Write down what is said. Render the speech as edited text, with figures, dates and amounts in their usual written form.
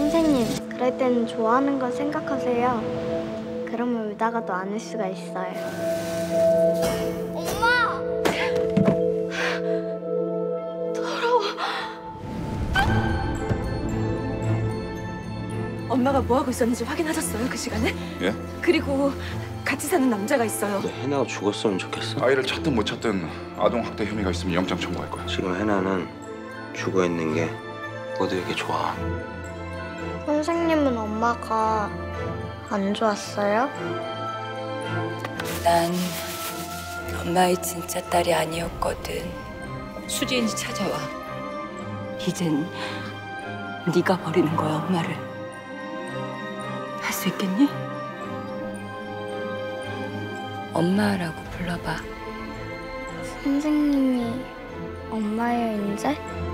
선생님, 그럴 때는 좋아하는 걸 생각하세요. 그러면 울다가도 안 울 수가 있어요. 엄마! 더러워. 엄마가 뭐 하고 있었는지 확인하셨어요, 그 시간에? 예? 그리고 같이 사는 남자가 있어요. 해나가 죽었으면 좋겠어? 아이를 찾든 못 찾든 아동학대 혐의가 있으면 영장 청구할 거야. 지금 해나는 죽어 있는 게 모두에게 좋아. 선생님은 엄마가 안 좋았어요? 난 엄마의 진짜 딸이 아니었거든. 수진이 찾아와. 이젠 네가 버리는 거야, 엄마를. 할 수 있겠니? 엄마라고 불러봐. 선생님이 엄마예요, 이제?